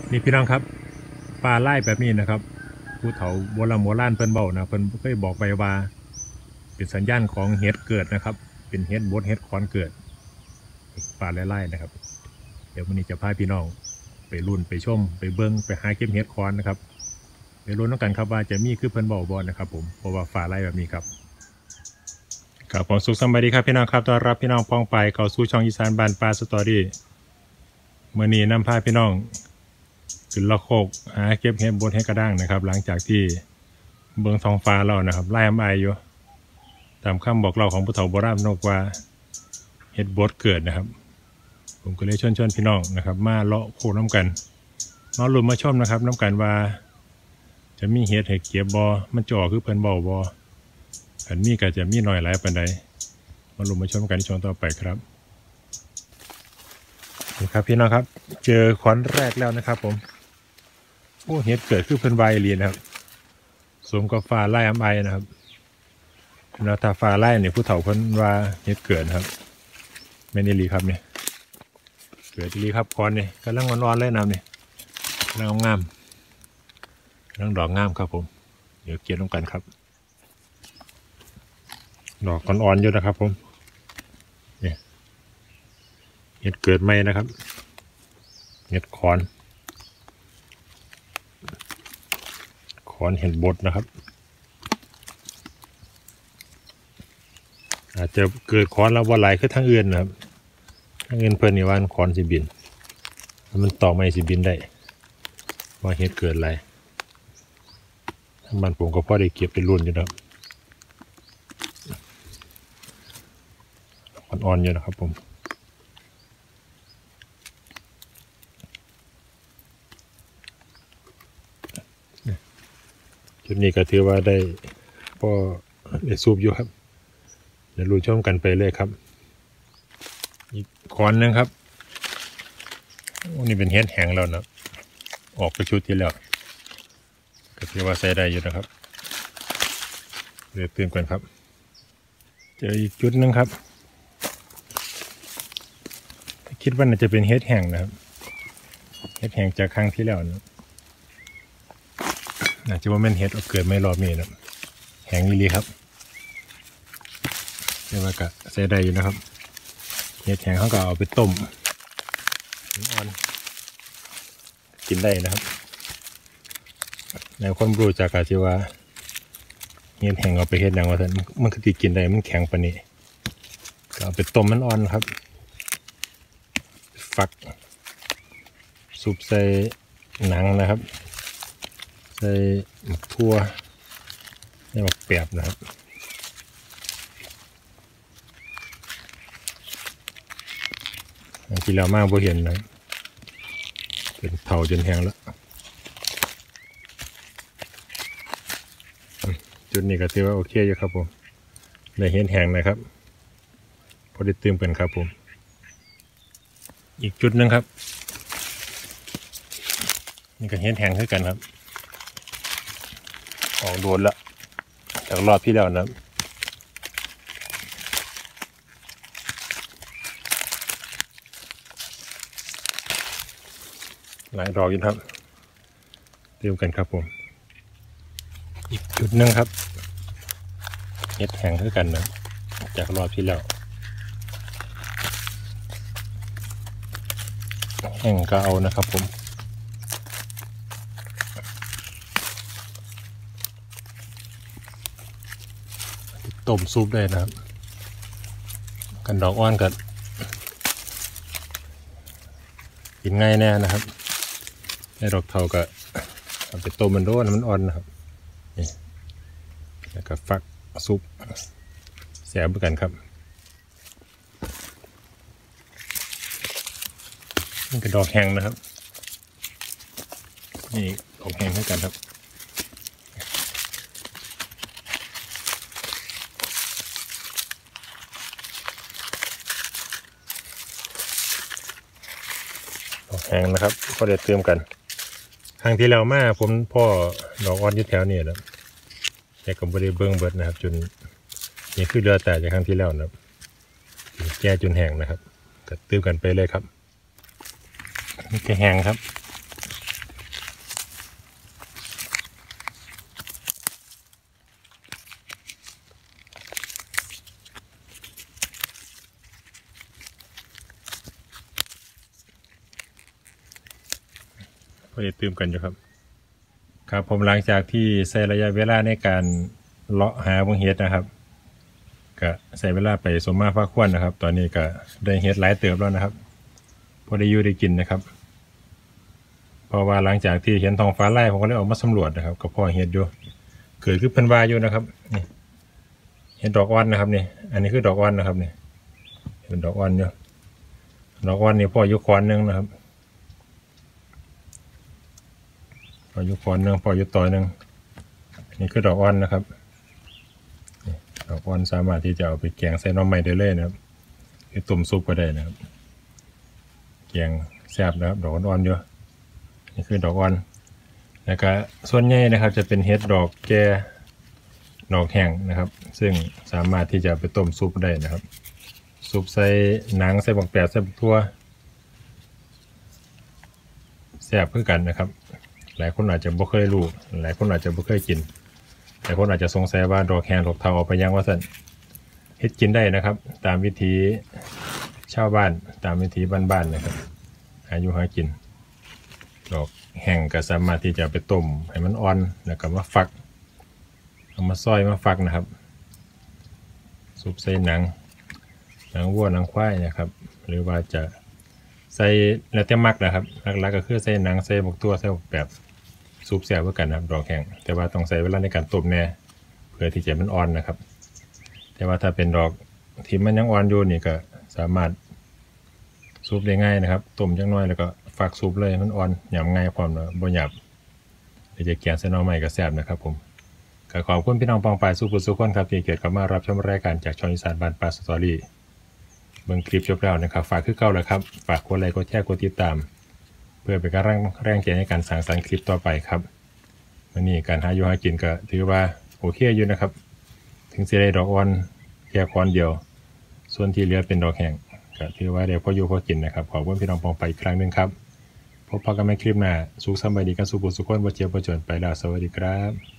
นี่พี่น้องครับปลาไล่แบบนี้นะครับผู้เฒ่าโบราณเพิ่นเบานะเพิ่นเคยบอกไปว่าเป็นสัญญาณของเห็ดเกิดนะครับเป็นเห็ดบดเห็ดคอนเกิดปลาไล่นะครับเดี๋ยววันนี้จะพาพี่น้องไปรุ่นไปชมไปเบิ้งไปหาเก็บเห็ดคอนนะครับไปรุ่นกันครับว่าจะมีคือเพิ่นเบาบ่นะครับผมเพราะว่าปลาไล่แบบนี้ครับครับผมสุขสบายดีครับพี่น้องครับต้อนรับพี่น้องป้องไปเข้าสู่ช่องอีสานบ้านปลาสตอรี่เมื่อนี้นำพาพี่น้องขึ้นละโคกหาเก็บเห็ดบดเห็ดกระด้างนะครับหลังจากที่เบิ้งท้องฟ้าเรานะครับไล่ไออยู่ตามคำบอกเล่าของผู้เฒ่าโบราณนกว่าเห็ดบดเกิดนะครับผมก็เลยชวนพี่น้องนะครับมาเลาะโคน้ำกันมาลุ้นมาชมนะครับน้ำกันว่าจะมีเห็ดให้เก็บบอมันจ่อคือเพิ่นเบาบออันนี้ก็จะมีหน่อยหลายปานใดมาลุ้นมาชมกันในช่วงต่อไปครับนี่ครับพี่น้องครับเจอขอนแรกแล้วนะครับผมโอ้เห็ดเกิดคือเพิ่นใบเรียนนะครับสวมกับฟ้าไล่ไอนะครับแล้วถ้าฟ้าไล่เนี่ยผู้เฒ่าเพิ่นว่าเห็ดเกิดครับไม่ได้รีครับเนี่ยเกิดดีครับคอนเนี่ยกำลังอ่อนๆเลยน้ำเนี่ยกำลังงามกำลังดอกงามครับผมเดี๋ยวเกี่ยวลงกันครับดอกอ่อนๆอยู่นะครับผมเนี่ยเห็ดเกิดใหม่นะครับเห็ดคอนเห็ดบดนะครับอาจจะเกิดคอนแล้วว่าไหลขึ้นทั้งอื่นนะครับทั้งอื่นเพื่อนนี่ว่าคอนสิบินมันต่อไม่สิบินได้ว่าเห็ดเกิดอะไรมันผมก็พอได้เก็บไปรุ่นอยู่นะครับอ่อนๆอยู่นะครับผมจุดนี้ก็ถือว่าได้พ่อได้สูบอยู่ครับเดี๋ยวรู้ชมกันไปเลยครับอีกขอนนึงครับนี่เป็นเห็ดแห้งแล้วนะออกไปชุดที่แล้วก็ถือว่าใช้ได้อยู่นะครับเดี๋ยวเติมกันครับเจออีกจุดนึงครับคิดว่าน่าจะเป็นเห็ดแห้งนะครับเห็ดแห้งจากครั้งที่แล้วนะน่าจะว่าเป็นเห็ดเกิดไม่รอบนี้นะแห้งลีครับเรียกว่าก็ใช้ได้อยู่นะครับเห็ดแห้งเขาก็เอาไปต้มอ่อนกินได้นะครับในคนรู้จากการที่ว่าเห็ดแห้งเอาไปเห็ดอย่างว่ามันคือกินได้มันแข็งปานนี้ก็เอาไปต้มมันอ่อนครับฟักซุปใส่หนังนะครับใส่หมักทั่วใส่หมักแปบนะครับที่เรามากพอเห็นนะเป็นเผาจนแห้งแล้วจุดนี้ก็ถือว่าโอเคอยู่ครับผมได้เห็นแห้งนะครับพอได้เติมกันครับผมอีกจุดนึงครับนี่ก็เห็นแห้งขึ้นกันครับออกโดนละจากรอบที่แล้วนะหลายดอกอยู่ครับเติมกันครับผมอีกจุดนึงครับเห็ดแห้งขึ้นกันนะจากรอบที่แล้วแห้งก็เอานะครับผมต้มซุปได้นะครับกันดอกอ้อนกันกินง่ายแน่นะครับในดอกเทาก็เอาไปต้มมันโดนมันอ่อนนะครับนี่แล้วก็ฟักซุปแสบเหมือนกันครับนี่ก็ดอกแห้งนะครับนี่ดอกแห้งเหมือนกันครับแห้งนะครับก็เดี๋ยวเติมกันครั้งที่แล้วมาผมพ่อดอกอ่อนยึดแถวนี่แล้วแต่ก็ไม่ได้เบิ้งเบิดนะครับจนนี่คือเรือแต่จากครั้งที่แล้วนะครับแก่จนแห้งนะครับก็เติมกันไปเลยครับนี่ก็แห้งครับอได้ตื่มกันอยู่ครับครับผมหลังจากที่ใช้ระยะเวลาในการเลาะหาเห็ดนะครับก็ใช้เวลาไปสมมาพาควรนะครับตอนนี้ก็ได้เห็ดหลายเติบแล้วนะครับพอได้อยู่ได้กินนะครับเพราะว่าหลังจากที่เห็นท้องฟ้าไล่ผมก็เลยออกมาสำรวจนะครับก็พอเห็ดอยู่เกิดขึ้นเพิ่นว่าอยู่นะครับนี่เห็ดดอกอ่อนนะครับนี่อันนี้คือดอกอ่อนนะครับนี่เป็นดอกอ่อนอยู่ดอกอ่อนนี่พออยู่คอนนึงนะครับพออยู่คอนนึงพออยู่ต่อยนึงนี่คือดอกอ่อนนะครับดอกอ่อนสามารถที่จะเอาไปแกงใส่หน่อไม้ได้เลยนะครับหรือต้มซุปก็ได้นะครับแกงแซ่บนะครับดอกอ่อนเยอะนี่คือดอกอ่อนแล้วก็ส่วนใหญ่นะครับจะเป็นเห็ดดอกแก่ดอกแห้งนะครับซึ่งสามารถที่จะไปต้มซุปได้นะครับซุปใส่หนังใส่บักแปดใส่บักทั่วแซ่บเพื่อกันนะครับหลายคนอาจจะบ่เคยรู้หลายคนอาจจะบ่เคยกินหลายคนอาจจะสงสัยว่าดอกแห้งดอกเทาเอาไปยังว่าสั่นเฮ็ดกินได้นะครับตามวิธีชาวบ้านตามวิธีบ้านๆนะครับหาอยู่หากินดอกแห้งก็สามารถที่จะไปต้มให้มันอ่อนแล้วก็มาฟักเอามาซอยมาฟักนะครับซุปใส่หนังวัวหนังควายนะครับหรือว่าจะใส่แล้วแต่มักนะครับหลักๆก็คือใส่หนังใส่บกตัวใส่แบบซุปแซ่บเพื่อกันนะครับดอกแห้งแต่ว่าต้องใส่เวลาในการต้มแน่เพื่อที่จะมันอ่อนนะครับแต่ว่าถ้าเป็นดอกที่มันยังอ่อนอยู่นี่ก็สามารถซุปได้ง่ายนะครับต้มจังน้อยแล้วก็ฝักซุปเลยมันอ่อนหยาบง่ายความนะบ่หยาบเดี๋ยวจะแกงใส่หน่อไม้ก็แซ่บนะครับผมก็ขอบคุณพี่น้องปองปายสุขคนครับที่เกียรติเข้ามารับชมรายการจากช่องอีสานบ้านป่าสตอรี่เบิ่งคลิปจบแล้วนะครับฝากคือเก่าแล้วครับฝากกดไลค์กดแชร์กดติดตามเพื่อเป็นกำลังแรงใจในการสร้างสรรค์คลิปต่อไปครับวันนี้การหาอยู่หากินก็ถือว่าโอเคอยู่นะครับถึงจะได้ดอกอ่อนแค่คอนเดียวส่วนที่เหลือเป็นดอกแห้งก็ถือว่าเดี๋ยวพออยู่พอกินนะครับขอบคุณพี่น้องปองไปอีกครั้งหนึ่งครับพบกันใหม่คลิปหน้าสุขสบายดีกันสุขสุขคนบ่เจ็บบ่จนไปแล้วสวัสดีครับ